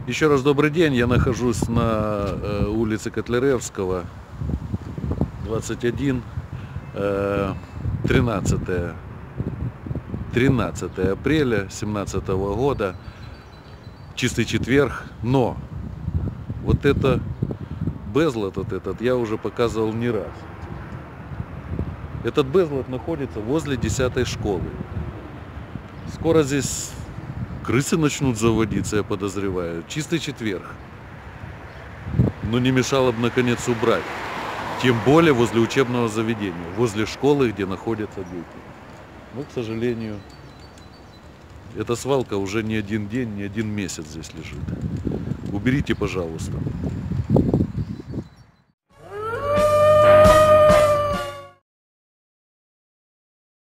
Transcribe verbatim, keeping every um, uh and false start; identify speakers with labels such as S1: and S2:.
S1: Еще раз добрый день. Я нахожусь на э, улице Котляревского, двадцать один, э, тринадцатое апреля две тысячи семнадцатого года, чистый четверг. Но вот это безлад, вот этот, я уже показывал не раз. Этот безлад находится возле десятой школы. Скоро здесь крысы начнут заводиться, я подозреваю. Чистый четверг. Но не мешало бы наконец убрать. Тем более возле учебного заведения, возле школы, где находятся дети. Но, к сожалению, эта свалка уже не один день, не один месяц здесь лежит. Уберите, пожалуйста.